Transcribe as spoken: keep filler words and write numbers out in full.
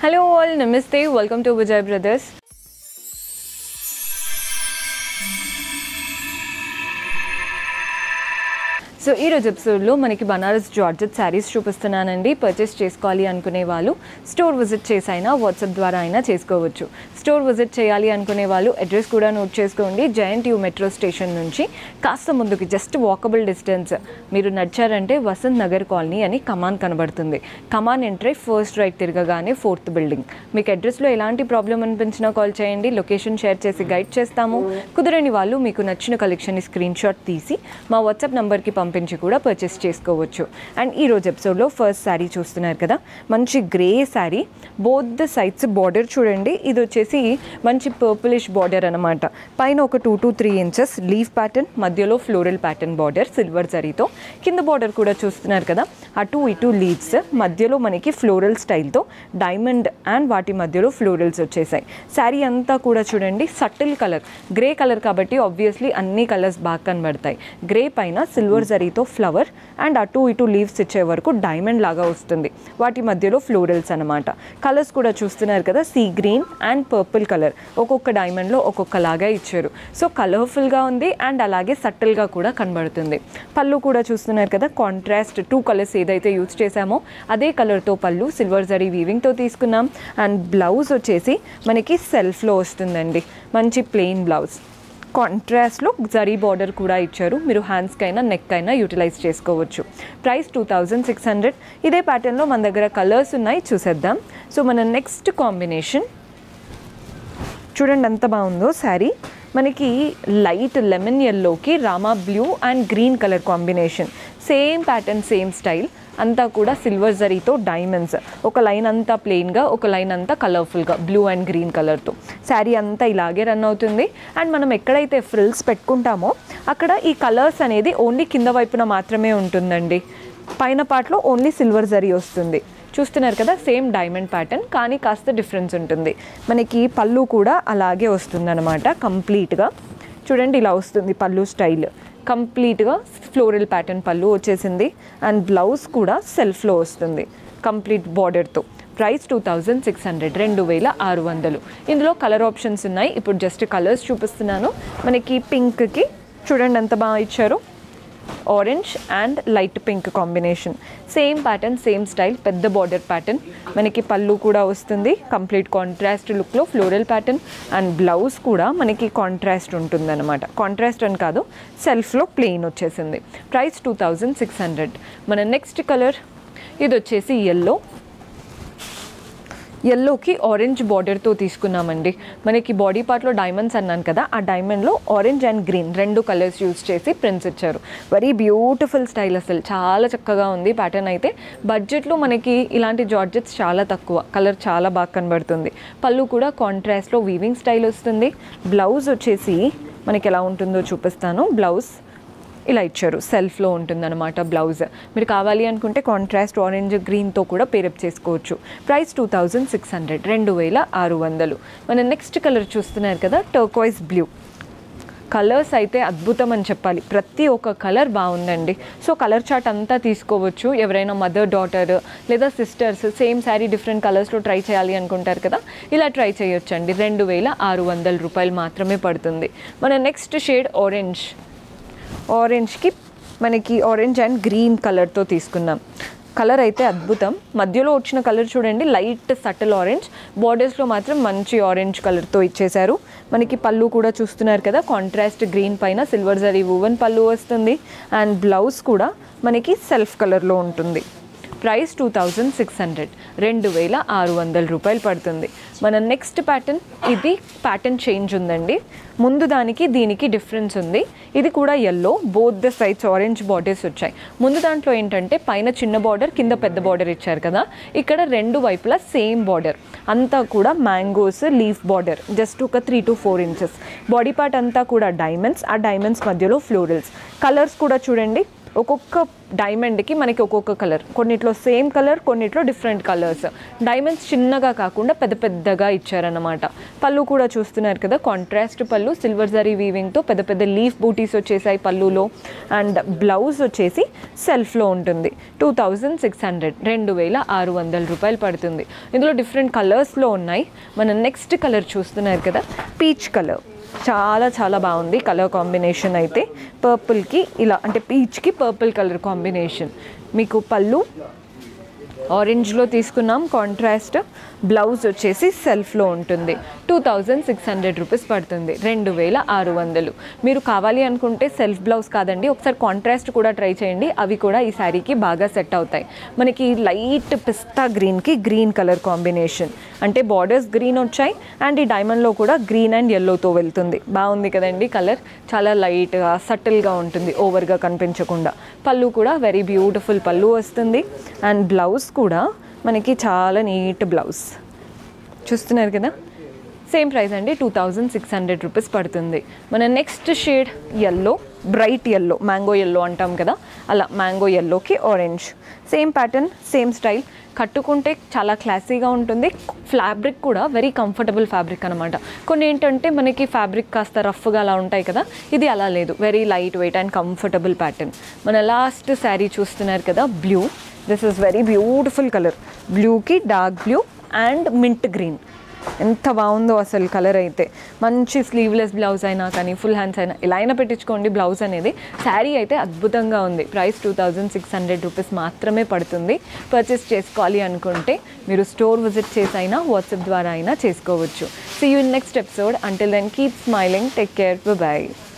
Hello all, Namaste, welcome to Vijay Brothers. So ఈ రోజు ఎపిసోడ్లో మనకి బనారస్ జార్జెట్ శారీస్ చూపిస్తున్నానండి. పర్చేస్ చేసుకోవాలి అనుకునే వాళ్ళు స్టోర్ విజిట్ చేసి అయినా వాట్సాప్ ద్వారా అయినా చేసుకోవచ్చు. స్టోర్ విజిట్ చేయాలి అనుకునే వాళ్ళు అడ్రస్ కూడా నోట్ చేసుకోండి. జయంట్ యూ మెట్రో స్టేషన్ నుంచి కాస్త ముందుకి జస్ట్ వాకబుల్ డిస్టెన్స్ మీరు నడిచారంటే వసంత్ నగర్ కాలనీ అని కమాన్ కనబడుతుంది. కమాన్ ఎంట్రీ ఫస్ట్ రైట్ తిరగగానే ఫోర్త్ బిల్డింగ్. మీకు అడ్రస్లో ఎలాంటి ప్రాబ్లం అనిపించినా కాల్ చేయండి, లొకేషన్ షేర్ చేసి గైడ్ చేస్తాము. కుదరని వాళ్ళు మీకు నచ్చిన కలెక్షన్ని స్క్రీన్ షాట్ తీసి మా వాట్సాప్ నెంబర్కి పంపి పెంచి కూడా పర్చేస్ చేసుకోవచ్చు. అండ్ ఈ రోజు ఎపిసోడ్లో ఫస్ట్ శారీ చూస్తున్నారు కదా, మంచి grey sari. Both the sides border చూడండి, ఇది వచ్చేసి మంచి పర్పులిష్ బార్డర్ అనమాట. పైన ఒక two to three inches leaf pattern, మధ్యలో ఫ్లోరల్ ప్యాటర్న్ బార్డర్ సిల్వర్ జరీతో. కింద బార్డర్ కూడా చూస్తున్నారు కదా, అటు ఇటు లీవ్స్, మధ్యలో మనకి ఫ్లోరల్ స్టైల్తో డైమండ్ అండ్ వాటి మధ్యలో ఫ్లోరల్స్ వచ్చేసాయి. శారీ అంతా కూడా చూడండి సటిల్ కలర్, గ్రే కలర్ కాబట్టి ఆబ్వియస్లీ అన్ని కలర్స్ బాగా కనబడతాయి. గ్రే పైన సిల్వర్ జరీ తో ఫ్లవర్ అండ్ అటు ఇటు లీవ్స్ ఇచ్చే వరకు డైమండ్ లాగా వస్తుంది. వాటి మధ్యలో ఫ్లోరల్స్ అనమాట. కలర్స్ కూడా చూస్తున్నారు కదా, sea green and purple colour, ఒక్కొక్క డైమండ్లో ఒక్కొక్కలాగా ఇచ్చారు. సో కలర్ఫుల్గా ఉంది అండ్ అలాగే సటిల్గా కూడా కనబడుతుంది. పళ్ళు కూడా చూస్తున్నారు కదా, కాంట్రాస్ట్ టూ కలర్స్ ఏదైతే యూజ్ చేసామో అదే కలర్తో పళ్ళు సిల్వర్ జరీ వీవింగ్తో తీసుకున్నాం. అండ్ బ్లౌజ్ వచ్చేసి మనకి సెల్ఫ్లో వస్తుందండి, మంచి ప్లెయిన్ బ్లౌజ్. కాంట్రాస్ట్లో జరీ బార్డర్ కూడా ఇచ్చారు, మీరు హ్యాండ్స్కి అయినా నెక్ అయినా యూటిలైజ్ చేసుకోవచ్చు. Price two thousand six hundred. ఇదే ప్యాటర్న్లో మన దగ్గర కలర్స్ ఉన్నాయి, చూసేద్దాం. సో మన నెక్స్ట్ కాంబినేషన్ చూడండి ఎంత బాగుందో శారీ. మనకి లైట్ లెమన్ ఎల్లోకి Rama blue and green colour combination. Same pattern, same style, అంతా కూడా సిల్వర్ జరీతో డైమండ్స్. ఒక లైన్ అంతా ప్లెయిన్గా, ఒక లైన్ అంతా కలర్ఫుల్గా బ్లూ అండ్ గ్రీన్ కలర్తో. శారీ అంతా ఇలాగే రన్ అవుతుంది. అండ్ మనం ఎక్కడైతే ఫ్రిల్స్ పెట్టుకుంటామో అక్కడ ఈ కలర్స్ అనేది ఓన్లీ కింద వైపున మాత్రమే ఉంటుందండి. పైన పార్ట్లో ఓన్లీ సిల్వర్ జరీ వస్తుంది. చూస్తున్నారు కదా, సేమ్ డైమండ్ ప్యాటర్న్ కానీ కాస్త డిఫరెన్స్ ఉంటుంది. మనకి పళ్ళు కూడా అలాగే వస్తుందన్నమాట. కంప్లీట్గా చూడండి ఇలా వస్తుంది పళ్ళు స్టైల్. కంప్లీట్గా ఫ్లోరల్ ప్యాటర్న్ పళ్ళు వచ్చేసింది. అండ్ బ్లౌజ్ కూడా సెల్ఫ్లో వస్తుంది కంప్లీట్ బార్డర్తో. Price two thousand six hundred రెండు వేల ఆరు వందలు. ఇందులో కలర్ ఆప్షన్స్ ఉన్నాయి, ఇప్పుడు జస్ట్ కలర్స్ చూపిస్తున్నాను. మనకి పింక్కి చూడండి ఎంత బాగా ఇచ్చారు, orange and light pink combination. Same pattern, same style, పెద్ద బార్డర్ ప్యాటర్న్. మనకి పళ్ళు కూడా వస్తుంది కంప్లీట్ కాంట్రాస్ట్ లుక్లో ఫ్లోరల్ ప్యాటర్న్. అండ్ బ్లౌజ్ కూడా మనకి కాంట్రాస్ట్ ఉంటుందన్నమాట. కాంట్రాస్ట్ అని కాదు, సెల్ఫ్లో ప్లెయిన్ వచ్చేసింది. Price two thousand six hundred. మన నెక్స్ట్ కలర్ ఇది వచ్చేసి ఎల్లో. ఎల్లోకి ఆరెంజ్ బార్డర్తో తీసుకున్నామండి. మనకి బాడీ పార్ట్లో డైమండ్స్ అన్నాను కదా, ఆ డైమండ్లో ఆరెంజ్ అండ్ గ్రీన్ రెండు కలర్స్ యూజ్ చేసి ప్రింట్స్ ఇచ్చారు. వెరీ బ్యూటిఫుల్ స్టైల్, అసలు చాలా చక్కగా ఉంది ప్యాటర్న్. అయితే బడ్జెట్లో మనకి ఇలాంటి జార్జెట్స్ చాలా తక్కువ, కలర్ చాలా బాగా కనబడుతుంది. పళ్ళు కూడా కాంట్రాస్ట్లో వీవింగ్ స్టైల్ వస్తుంది. బ్లౌజ్ వచ్చేసి మనకి ఎలా ఉంటుందో చూపిస్తాను. బ్లౌజ్ ఇలా ఇచ్చారు, సెల్ఫ్లో ఉంటుందన్నమాట బ్లౌజ్. మీరు కావాలి అనుకుంటే కాంట్రాస్ట్ ఆరెంజ్ గ్రీన్తో కూడా పేరప్ చేసుకోవచ్చు. Price two thousand six hundred రెండు వేల ఆరు వందలు. మన నెక్స్ట్ కలర్ చూస్తున్నారు కదా, టర్కోయిస్ బ్లూ. కలర్స్ అయితే అద్భుతం అని చెప్పాలి, ప్రతి ఒక్క కలర్ బాగుందండి. సో కలర్ చార్ట్ అంతా తీసుకోవచ్చు. ఎవరైనా మదర్ డాటర్ లేదా సిస్టర్స్ సేమ్ శారీ డిఫరెంట్ కలర్స్లో ట్రై చేయాలి అనుకుంటారు కదా, ఇలా ట్రై చేయొచ్చండి. రెండు వేల ఆరు వందల రూపాయలు మాత్రమే పడుతుంది. మన నెక్స్ట్ షేడ్ ఆరెంజ్. ఆరెంజ్కి మనకి ఆరెంజ్ అండ్ గ్రీన్ కలర్తో తీసుకున్నాం. కలర్ అయితే అద్భుతం. మధ్యలో వచ్చిన కలర్ చూడండి, లైట్ సటిల్ ఆరెంజ్. బార్డర్స్లో మాత్రం మంచి ఆరెంజ్ కలర్తో ఇచ్చేశారు. మనకి పళ్ళు కూడా చూస్తున్నారు కదా, కాంట్రాస్ట్ గ్రీన్ పైన సిల్వర్ జరీ వూవెన్ పళ్ళు వస్తుంది. అండ్ బ్లౌజ్ కూడా మనకి సెల్ఫ్ కలర్లో ఉంటుంది. Price two thousand six hundred రెండు వేల ఆరు వందల రూపాయలు పడుతుంది. మన నెక్స్ట్ ప్యాటర్న్, ఇది ప్యాటర్న్ చేంజ్ ఉందండి. ముందు దానికి దీనికి డిఫరెన్స్ ఉంది. ఇది కూడా yellow, both the sides orange borders వచ్చాయి. ముందు దాంట్లో ఏంటంటే పైన చిన్న బార్డర్, కింద పెద్ద బార్డర్ ఇచ్చారు కదా, ఇక్కడ రెండు వైపులా సేమ్ బార్డర్. అంతా కూడా మ్యాంగోస్ లీఫ్ బార్డర్, జస్ట్ ఒక three to four inches. Body part అంతా కూడా డైమండ్స్, ఆ డైమండ్స్ మధ్యలో ఫ్లోరల్స్. కలర్స్ కూడా చూడండి, ఒక్కొక్క డైమండ్కి మనకి ఒక్కొక్క కలర్, కొన్నిట్లో సేమ్ కలర్, కొన్నిట్లో డిఫరెంట్ కలర్స్. డైమండ్స్ చిన్నగా కాకుండా పెద్ద పెద్దగా ఇచ్చారన్నమాట. పళ్ళు కూడా చూస్తున్నారు కదా, కాంట్రాస్ట్ పళ్ళు, సిల్వర్ జరీ వీవింగ్తో పెద్ద పెద్ద లీఫ్ బూటీస్ వచ్చేసాయి పళ్ళులో. అండ్ బ్లౌజ్ వచ్చేసి సెల్ఫ్లో ఉంటుంది. టూ థౌజండ్ సిక్స్ హండ్రెడ్ రెండు వేల ఆరు వందల రూపాయలు పడుతుంది. ఇందులో డిఫరెంట్ కలర్స్లో ఉన్నాయి. మనం నెక్స్ట్ కలర్ చూస్తున్నారు కదా, పీచ్ కలర్. చాలా చాలా బాగుంది కలర్ కాంబినేషన్ అయితే. పర్పుల్కి ఇలా అంటే పీచ్కి పర్పుల్ కలర్ కాంబినేషన్. మీకు పళ్ళు ఆరెంజ్లో తీసుకున్నాం కాంట్రాస్ట్. బ్లౌజ్ వచ్చేసి సెల్ఫ్లో ఉంటుంది. Two thousand six hundred rupees పడుతుంది, రెండు వేల ఆరు వందలు. మీరు కావాలి అనుకుంటే సెల్ఫ్ బ్లౌజ్ కాదండి, ఒకసారి కాంట్రాస్ట్ కూడా ట్రై చేయండి, అవి కూడా ఈ శారీకి బాగా సెట్ అవుతాయి. మనకి లైట్ పిస్తా గ్రీన్కి గ్రీన్ కలర్ కాంబినేషన్, అంటే బార్డర్స్ గ్రీన్ వచ్చాయి అండ్ ఈ డైమండ్లో కూడా గ్రీన్ అండ్ ఎల్లోతో వెళ్తుంది. బాగుంది కదండి కలర్, చాలా లైట్గా సటిల్గా ఉంటుంది, ఓవర్గా కనిపించకుండా. పళ్ళు కూడా వెరీ బ్యూటిఫుల్ పళ్ళు వస్తుంది. అండ్ బ్లౌజ్ కూడా మనకి చాలా నీట్ బ్లౌజ్ చూస్తున్నారు కదా. సేమ్ ప్రైస్ అండి, two thousand six hundred rupees పడుతుంది. మన next shade yellow, bright yellow, mango yellow అంటాం కదా, అలా మ్యాంగో ఎల్లోకి orange. Same pattern, same style. కట్టుకుంటే చాలా క్లాసీగా ఉంటుంది. ఫ్యాబ్రిక్ కూడా వెరీ కంఫర్టబుల్ ఫ్యాబ్రిక్ అనమాట. కొన్ని ఏంటంటే మనకి ఫ్యాబ్రిక్ కాస్త రఫ్గా అలా ఉంటాయి కదా, ఇది అలా లేదు, very light weight and comfortable pattern. మన లాస్ట్ శారీ చూస్తున్నారు కదా, blue. This is very beautiful colour. బ్లూకి dark blue and mint green. ఎంత బాగుందో అసలు కలర్ అయితే. మంచి స్లీవ్లెస్ బ్లౌజ్ అయినా కానీ ఫుల్ హ్యాండ్స్ అయినా ఎలా అయినా పెట్టించుకోండి బ్లౌజ్ అనేది. శారీ అయితే అద్భుతంగా ఉంది. Price two thousand six hundred rupees మాత్రమే పడుతుంది. పర్చేస్ చేసుకోవాలి అనుకుంటే మీరు స్టోర్ విజిట్ చేసి అయినా వాట్సాప్ ద్వారా అయినా చేసుకోవచ్చు. See you in next episode. Until then keep smiling, take care, by.